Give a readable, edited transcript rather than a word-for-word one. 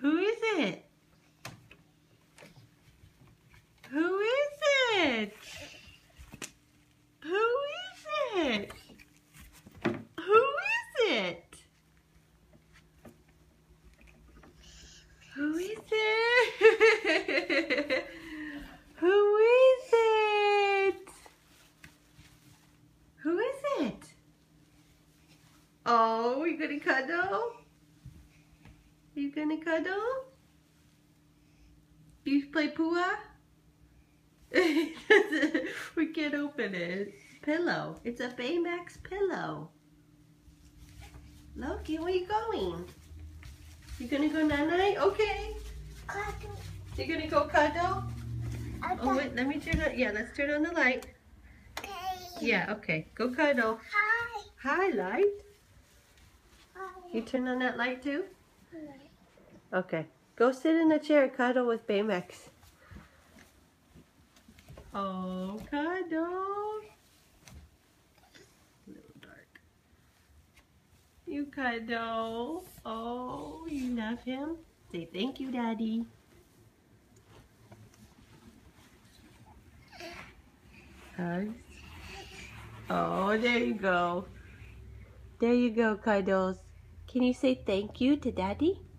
Who is it? Who is it? Who is it? Who is it? Who is it? Who is it? Who is it? Oh, you gonna cuddle? You gonna cuddle? You play Pua? We can't open it. Pillow. It's a Baymax pillow. Loki, where you going? You gonna go night-night? Okay. Cuddle. You gonna go cuddle? Oh wait, let me turn on. Yeah, let's turn on the light. Okay. Yeah, okay. Go cuddle. Hi. Hi, light. Hi. You turn on that light too? Okay. Go sit in the chair and cuddle with Baymax. Oh, cuddle. A little dark. You cuddle. Oh, you love him? Say thank you, Daddy. Hugs. Oh, there you go. There you go, Cuddles. Can you say thank you to Daddy?